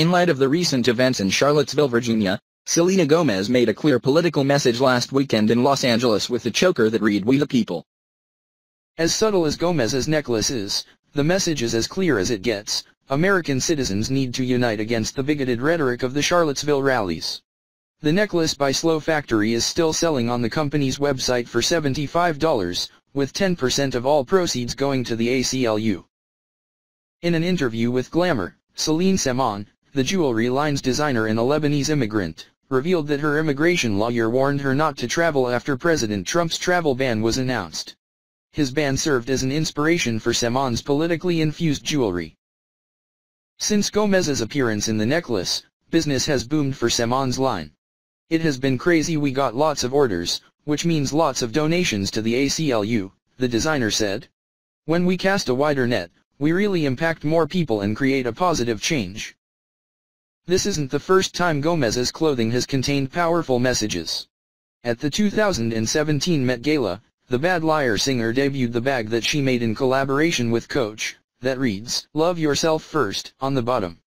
In light of the recent events in Charlottesville, Virginia, Selena Gomez made a clear political message last weekend in Los Angeles with a choker that read "We the People." As subtle as Gomez's necklace is, the message is as clear as it gets. American citizens need to unite against the bigoted rhetoric of the Charlottesville rallies. The necklace by Slow Factory is still selling on the company's website for $75, with 10% of all proceeds going to the ACLU. In an interview with Glamour, Celine Saman, the jewelry line's designer and a Lebanese immigrant, revealed that her immigration lawyer warned her not to travel after President Trump's travel ban was announced. His ban served as an inspiration for Saman's politically infused jewelry. Since Gomez's appearance in the necklace, business has boomed for Saman's line. "It has been crazy. We got lots of orders, which means lots of donations to the ACLU," the designer said. "When we cast a wider net, we really impact more people and create a positive change." This isn't the first time Gomez's clothing has contained powerful messages. At the 2017 Met Gala, the Bad Liar singer debuted the bag that she made in collaboration with Coach, that reads, "Love yourself first," on the bottom.